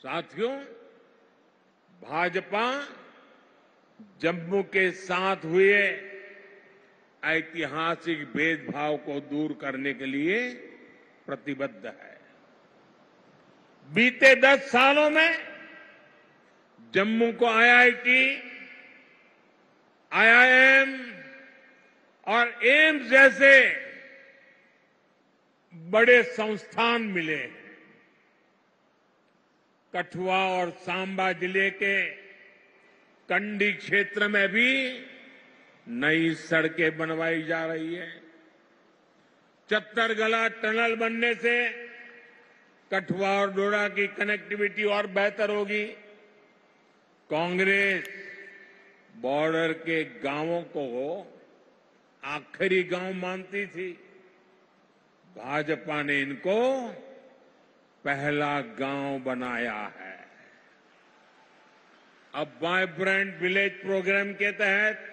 साथियों, भाजपा जम्मू के साथ हुए ऐतिहासिक भेदभाव को दूर करने के लिए प्रतिबद्ध है। बीते 10 सालों में जम्मू को आईआईटी, आईआईएम और एम्स जैसे बड़े संस्थान मिले हैं। कठुआ और सांबा जिले के कंडी क्षेत्र में भी नई सड़कें बनवाई जा रही है। चत्तरगला टनल बनने से कठुआ और डोडा की कनेक्टिविटी और बेहतर होगी। कांग्रेस बॉर्डर के गांवों को आखिरी गांव मानती थी। भाजपा ने इनको पहला गांव बनाया है। अब वाइब्रेंट विलेज प्रोग्राम के तहत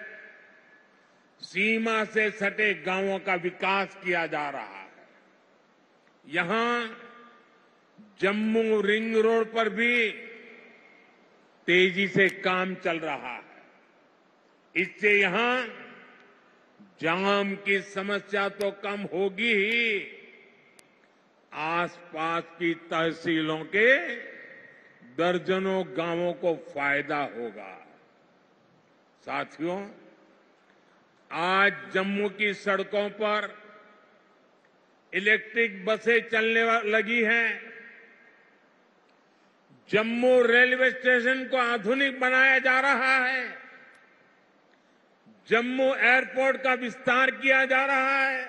सीमा से सटे गांवों का विकास किया जा रहा है। यहां जम्मू रिंग रोड पर भी तेजी से काम चल रहा है। इससे यहां जाम की समस्या तो कम होगी ही, आसपास की तहसीलों के दर्जनों गांवों को फायदा होगा। साथियों, आज जम्मू की सड़कों पर इलेक्ट्रिक बसें चलने लगी हैं। जम्मू रेलवे स्टेशन को आधुनिक बनाया जा रहा है। जम्मू एयरपोर्ट का विस्तार किया जा रहा है।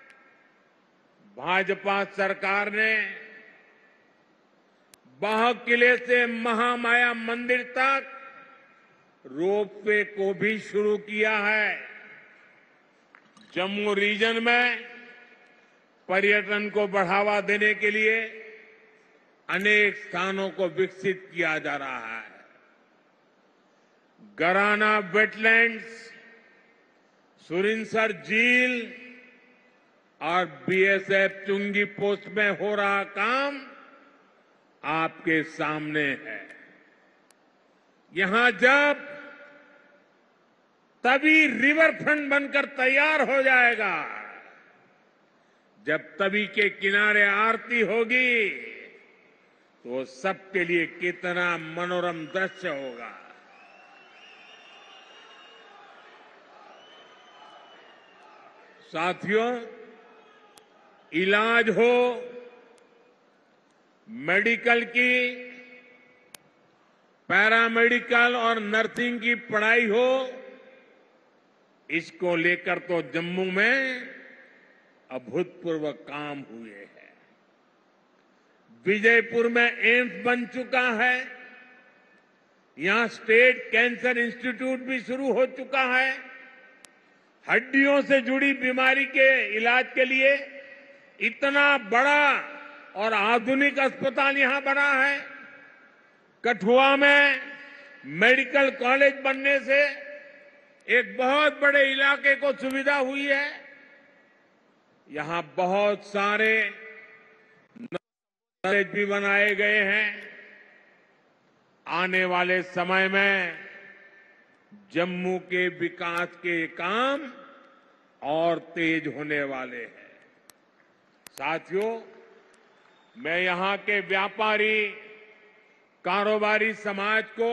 भाजपा सरकार ने बाह किले से महामाया मंदिर तक रोपवे को भी शुरू किया है। जम्मू रीजन में पर्यटन को बढ़ावा देने के लिए अनेक स्थानों को विकसित किया जा रहा है। गराना वेटलैंड्स, सुरिनसर झील और बीएसएफ चुंगी पोस्ट में हो रहा काम आपके सामने है। यहां जब तभी रिवर फ्रंट बनकर तैयार हो जाएगा, जब तवी के किनारे आरती होगी, तो सबके लिए कितना मनोरम दृश्य होगा। साथियों, इलाज हो, मेडिकल की, पैरामेडिकल और नर्सिंग की पढ़ाई हो, इसको लेकर तो जम्मू में अभूतपूर्व काम हुए हैं। विजयपुर में एम्स बन चुका है। यहां स्टेट कैंसर इंस्टीट्यूट भी शुरू हो चुका है। हड्डियों से जुड़ी बीमारी के इलाज के लिए इतना बड़ा और आधुनिक अस्पताल यहां बना है। कठुआ में मेडिकल कॉलेज बनने से एक बहुत बड़े इलाके को सुविधा हुई है। यहां बहुत सारे कॉलेज भी बनाए गए हैं। आने वाले समय में जम्मू के विकास के काम और तेज होने वाले हैं। साथियों, मैं यहां के व्यापारी, कारोबारी समाज को,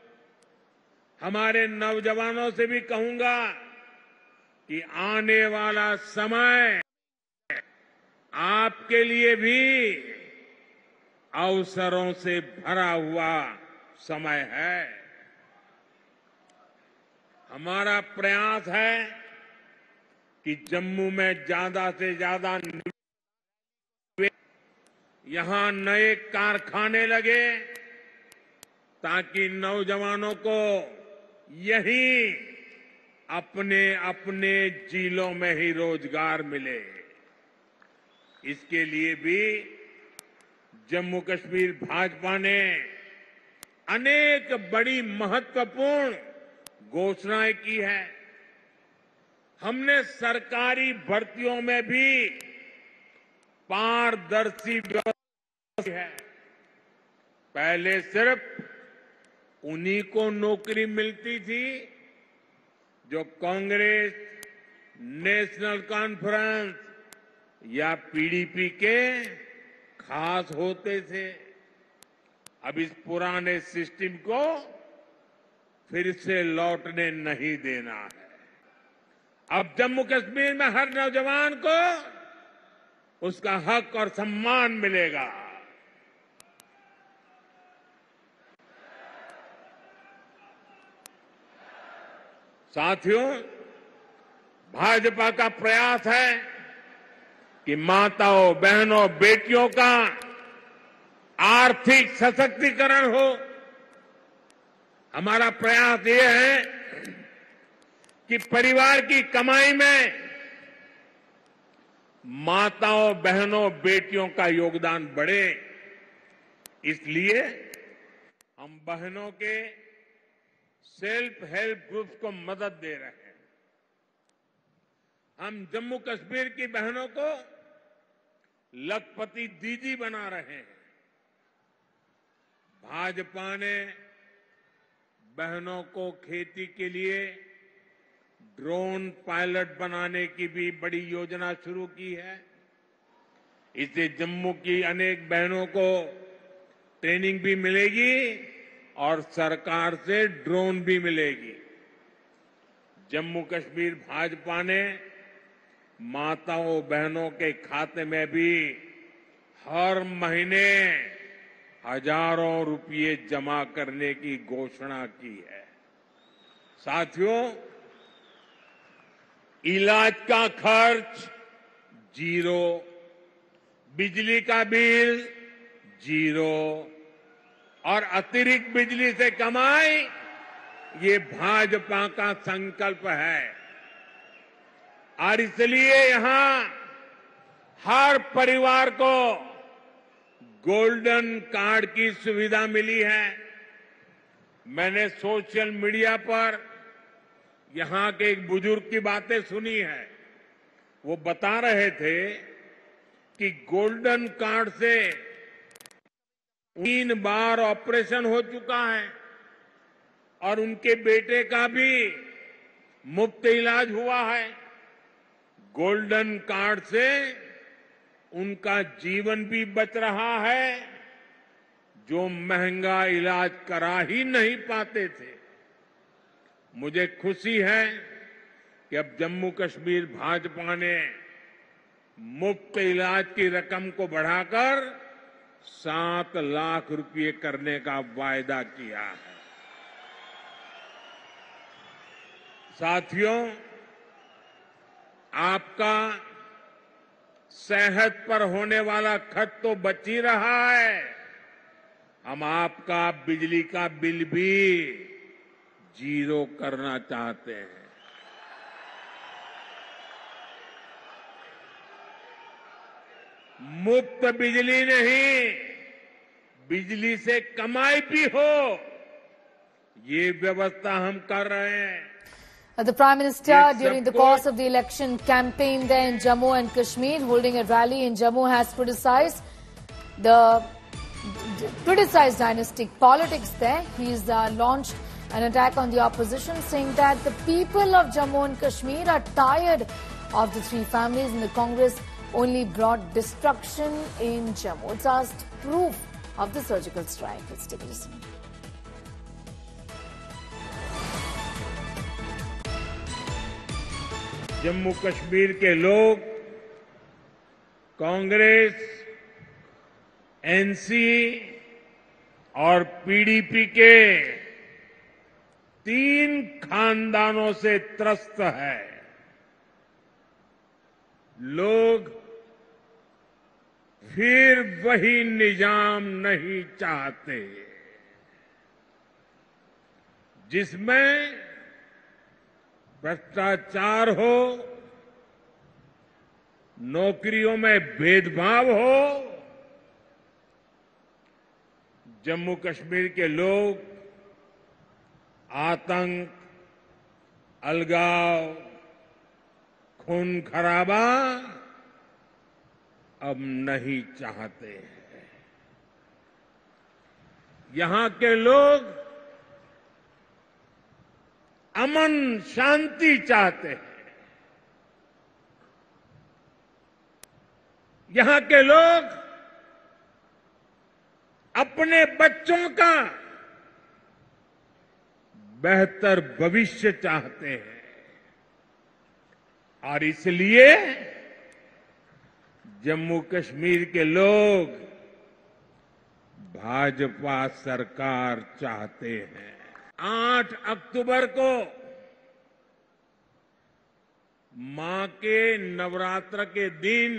हमारे नौजवानों से भी कहूंगा कि आने वाला समय आपके लिए भी अवसरों से भरा हुआ समय है। हमारा प्रयास है कि जम्मू में ज्यादा से ज्यादा यहां नए कारखाने लगे, ताकि नौजवानों को यहीं अपने अपने जिलों में ही रोजगार मिले। इसके लिए भी जम्मू कश्मीर भाजपा ने अनेक बड़ी महत्वपूर्ण घोषणाएं की है। हमने सरकारी भर्तियों में भी पारदर्शी व्यवस्था की है। पहले सिर्फ उन्हीं को नौकरी मिलती थी जो कांग्रेस, नेशनल कॉन्फ्रेंस या पीडीपी के खास होते थे। अब इस पुराने सिस्टम को फिर से लौटने नहीं देना है। अब जम्मू कश्मीर में हर नौजवान को उसका हक और सम्मान मिलेगा। साथियों, भाजपा का प्रयास है कि माताओं, बहनों, बेटियों का आर्थिक सशक्तिकरण हो। हमारा प्रयास ये है कि परिवार की कमाई में माताओं, बहनों, बेटियों का योगदान बढ़े। इसलिए हम बहनों के सेल्फ हेल्प ग्रुप्स को मदद दे रहे हैं। हम जम्मू कश्मीर की बहनों को लखपति दीदी बना रहे हैं। भाजपा ने बहनों को खेती के लिए ड्रोन पायलट बनाने की भी बड़ी योजना शुरू की है। इससे जम्मू की अनेक बहनों को ट्रेनिंग भी मिलेगी और सरकार से ड्रोन भी मिलेगी। जम्मू कश्मीर भाजपा ने माताओं, बहनों के खाते में भी हर महीने हजारों रुपये जमा करने की घोषणा की है। साथियों, इलाज का खर्च जीरो, बिजली का बिल जीरो और अतिरिक्त बिजली से कमाई, ये भाजपा का संकल्प है। और इसलिए यहां हर परिवार को गोल्डन कार्ड की सुविधा मिली है। मैंने सोशल मीडिया पर यहां के एक बुजुर्ग की बातें सुनी है। वो बता रहे थे कि गोल्डन कार्ड से 3 बार ऑपरेशन हो चुका है और उनके बेटे का भी मुफ्त इलाज हुआ है। गोल्डन कार्ड से उनका जीवन भी बच रहा है, जो महंगा इलाज करा ही नहीं पाते थे। मुझे खुशी है कि अब जम्मू कश्मीर भाजपा ने मुफ्त इलाज की रकम को बढ़ाकर 7 लाख रुपये करने का वायदा किया है। साथियों, आपका सेहत पर होने वाला खर्च तो बच ही रहा है। हम आपका बिजली का बिल भी जीरो करना चाहते हैं। मुफ्त बिजली नहीं, बिजली से कमाई भी हो, ये व्यवस्था हम कर रहे हैं। The Prime Minister, during the course of the election campaign there in Jammu and Kashmir, holding a rally in Jammu, has criticized dynastic politics there. He's launched an attack on the opposition, saying that the people of Jammu and Kashmir are tired of the 3 families and the Congress only brought destruction in Jammu. It's asked proof of the surgical strike. Let's take a listen. Jammu Kashmir के लोग Congress, NC और PDP के 3 खानदानों से त्रस्त है। लोग फिर वही निजाम नहीं चाहते जिसमें भ्रष्टाचार हो, नौकरियों में भेदभाव हो। जम्मू कश्मीर के लोग आतंक, अलगाव, खून खराबा अब नहीं चाहते हैं। यहां के लोग अमन शांति चाहते हैं। यहां के लोग अपने बच्चों का बेहतर भविष्य चाहते हैं और इसलिए जम्मू कश्मीर के लोग भाजपा सरकार चाहते हैं। 8 अक्टूबर को मां के नवरात्र के दिन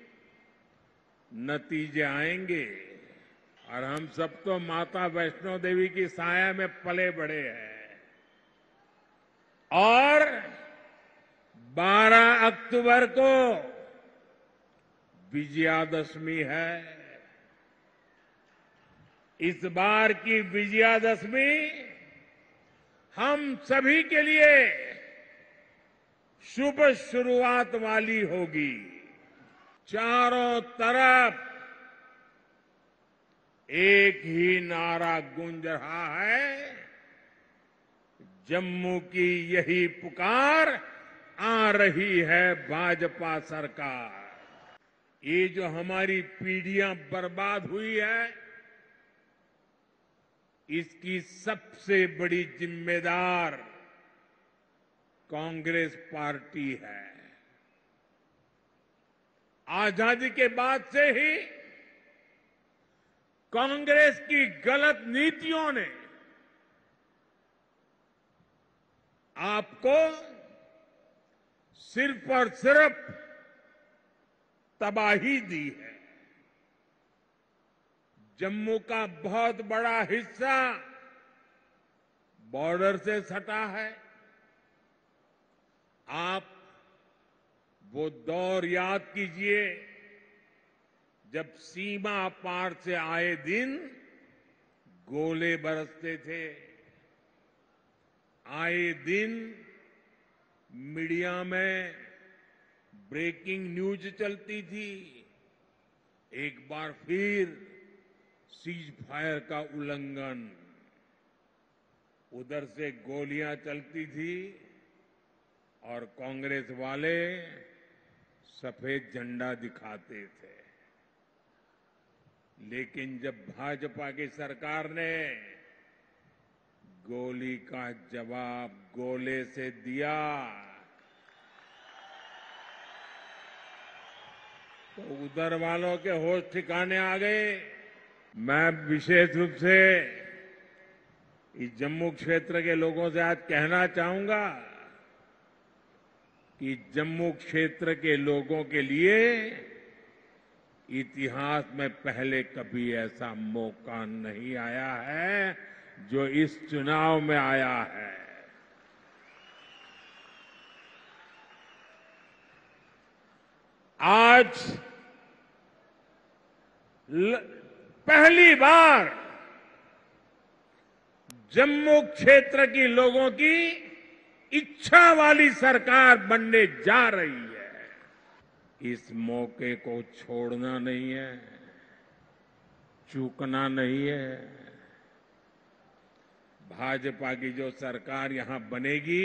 नतीजे आएंगे और हम सब तो माता वैष्णो देवी की साया में पले बड़े हैं और 12 अक्टूबर को विजयादशमी है। इस बार की विजयादशमी हम सभी के लिए शुभ शुरुआत वाली होगी। चारों तरफ एक ही नारा गूंज रहा है, जम्मू की यही पुकार, आ रही है भाजपा सरकार। ये जो हमारी पीढ़ियां बर्बाद हुई है, इसकी सबसे बड़ी जिम्मेदार कांग्रेस पार्टी है। आजादी के बाद से ही कांग्रेस की गलत नीतियों ने आपको सिर्फ और सिर्फ तबाही दी है। जम्मू का बहुत बड़ा हिस्सा बॉर्डर से सटा है। आप वो दौर याद कीजिए जब सीमा पार से आए दिन गोले बरसते थे, आए दिन मीडिया में ब्रेकिंग न्यूज चलती थी। एक बार फिर सीज फायर का उल्लंघन, उधर से गोलियां चलती थी और कांग्रेस वाले सफेद झंडा दिखाते थे। लेकिन जब भाजपा की सरकार ने गोली का जवाब गोले से दिया तो उधर वालों के होश ठिकाने आ गए। मैं विशेष रूप से इस जम्मू क्षेत्र के लोगों से आज कहना चाहूंगा कि जम्मू क्षेत्र के लोगों के लिए इतिहास में पहले कभी ऐसा मौका नहीं आया है जो इस चुनाव में आया है। आज पहली बार जम्मू क्षेत्र की लोगों की इच्छा वाली सरकार बनने जा रही है। इस मौके को छोड़ना नहीं है, चूकना नहीं है। भाजपा की जो सरकार यहां बनेगी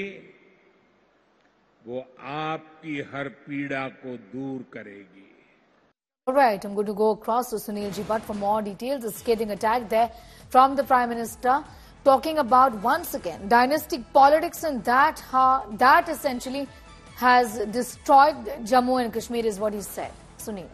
वो आपकी हर पीड़ा को दूर करेगी। All right, I'm going to go across to Sunil Ji Bhatt for more details. The scathing attack there from the Prime Minister, talking about once again dynastic politics and that essentially has destroyed Jammu and Kashmir is what he said. Sunil.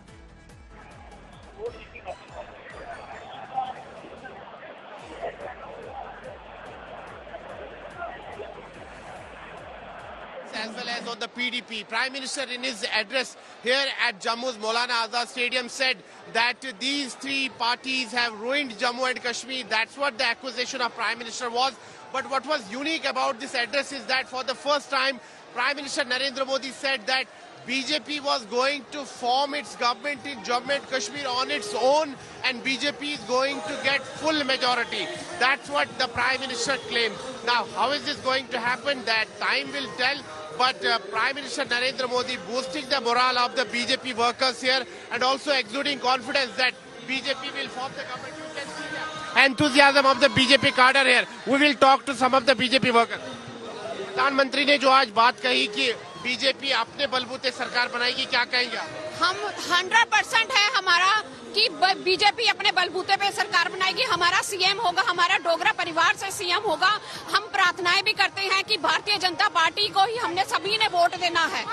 As well as on the PDP. Prime Minister in his address here at Jammu's Maulana Azad Stadium said that these three parties have ruined Jammu and Kashmir. That's what the accusation of Prime Minister was. But what was unique about this address is that for the first time, Prime Minister Narendra Modi said that BJP was going to form its government in Jammu and Kashmir on its own and BJP is going to get full majority. That's what the Prime Minister claimed. Now, how is this going to happen? That time will tell. But Prime Minister Narendra Modi boosting the morale of the BJP workers here and also exuding confidence that BJP will form the government. You can see that. enthusiasm of the BJP cadre here. We will talk to some of the BJP workers. प्रधानमंत्री ने जो आज बात कही कि BJP अपने बलबूते सरकार बनाएगी, क्या कहेंगे? हम 100% है हमारा कि बीजेपी अपने बलबूते पे सरकार बनाएगी, हमारा सीएम होगा, हमारा डोगरा परिवार से सीएम होगा। हम प्रार्थनाएं भी करते हैं कि भारतीय जनता पार्टी को ही हमने सभी ने वोट देना है।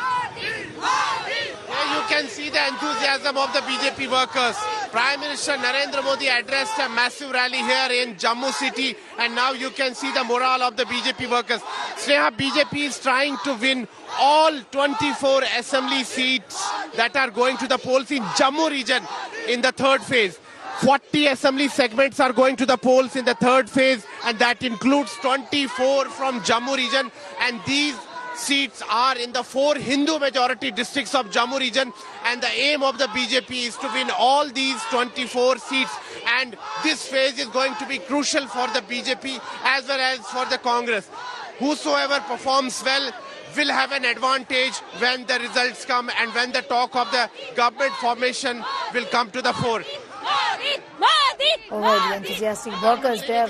You can see the enthusiasm of the BJP workers. Prime Minister Narendra Modi addressed a massive rally here in Jammu city, and now you can see the morale of the BJP workers. Sneha, BJP is trying to win all 24 assembly seats that are going to the polls in Jammu region in the third phase. 40 assembly segments are going to the polls in the third phase, and that includes 24 from Jammu region, and these seats are in the 4 Hindu majority districts of Jammu region, and the aim of the BJP is to win all these 24 seats, and this phase is going to be crucial for the BJP as well as for the Congress. Whosoever performs well will have an advantage when the results come and when the talk of the government formation will come to the fore. All right, the enthusiastic workers there.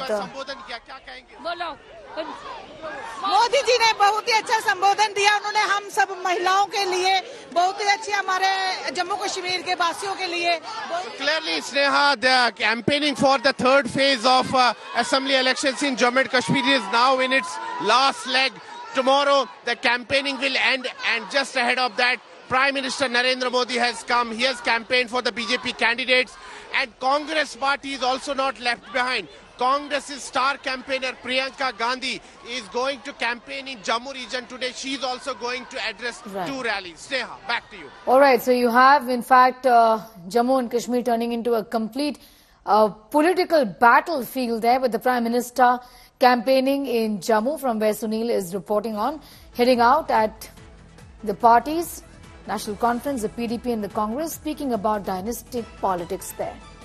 Modi ji ने बहुत ही अच्छा संबोधन दिया। उन्होंने हम सब महिलाओं के लिए बहुत ही अच्छी, हमारे जम्मू कश्मीर के वासियों के लिए। Clearly, Sneha, the campaigning for the third phase of assembly elections in Jammu and Kashmir is now in its last leg. Tomorrow, the campaigning will end, and just ahead of that, Prime Minister Narendra Modi has come. He has campaigned for the BJP candidates, and Congress party is also not left behind. Congress's star campaigner Priyanka Gandhi is going to campaign in Jammu region today. She's also going to address 2 rallies. Sneha, back to you. All right, so you have, in fact, Jammu and Kashmir turning into a complete political battlefield there, with the Prime Minister campaigning in Jammu, from where Sunil is reporting on, heading out at the parties, National Conference, the PDP and the Congress, speaking about dynastic politics there.